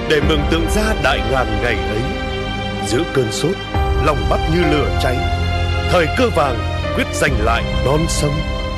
để mường tượng ra đại ngàn ngày ấy. Giữa cơn sốt, lòng Bắc như lửa cháy, thời cơ vàng quyết giành lại non sông.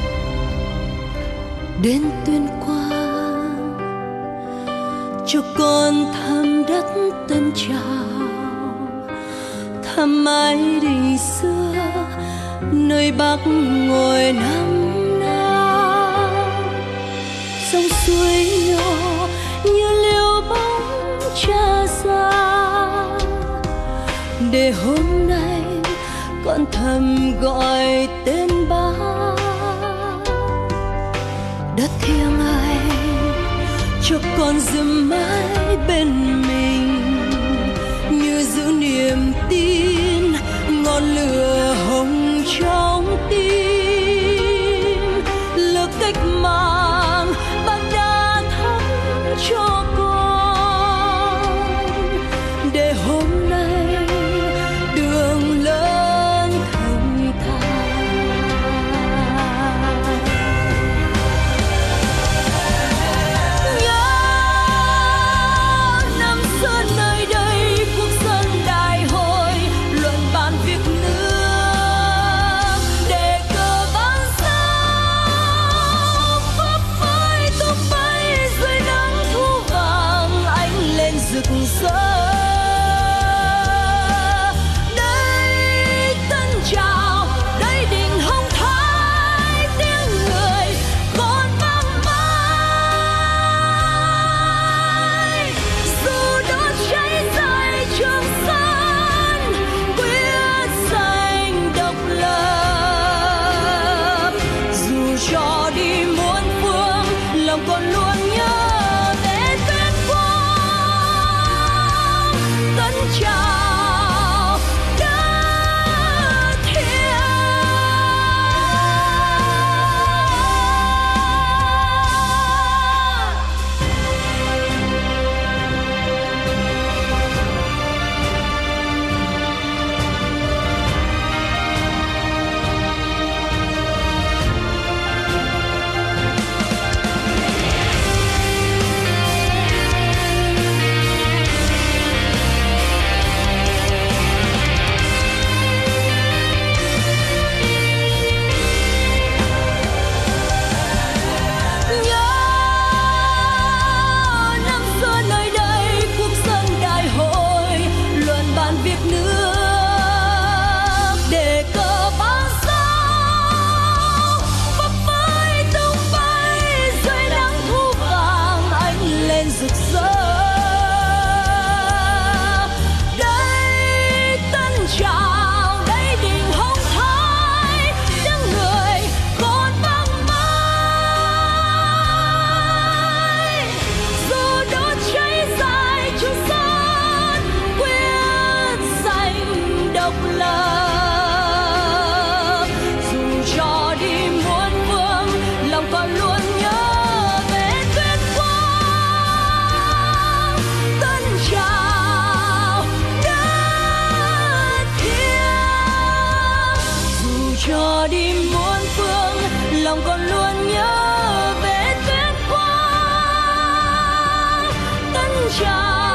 Đến Tuyên Quang cho con thăm đất Tân Trào, thăm mái đình xưa nơi Bác ngồi năm nào. Sông suối nhỏ như liêu bóng cha già, để hôm nay con thầm gọi tên Bác. Đất thiêng anh cho con giữ mãi bên mình, như giữ niềm tin ngọn lửa hồng trong tim. Lực cách mạng Bác đã thắp cho con, để hôm nay đường lớn thanh thang. Nhớ năm xưa nơi đây cuộc dân đại hội luận bàn việc nước, để cờ vang sao phấp phới tung bay dưới nắng thu vàng ánh lên rực rỡ. Đây Tân Trào, đây Đình Hồng Thái, tiếng người còn vang mãi. Dù đốt cháy dài Trường Sơn, quyết giành độc lập. Dù cho đi muôn phương, lòng còn luôn nhớ về Tuyên Quang. Tân Trào đất thiêng. Nhớ năm xưa nơi đây cuộc dân đại hội luận bàn việc nước, để cờ vang sao phấp phới tung bay dưới nắng thu vàng ánh lên rực rỡ. Đây Tân Trào, đây Đình Hồng Thái, tiếng người còn vang mãi. Dù đốt cháy dài Trường Sơn, quyết giành độc lập. Dù cho đi muôn phương, lòng còn luôn nhớ về Tuyên Quang. Tân Trào đất thiêng. Dù cho đi muôn phương, lòng còn luôn nhớ về Tuyên Quang. Tân Trào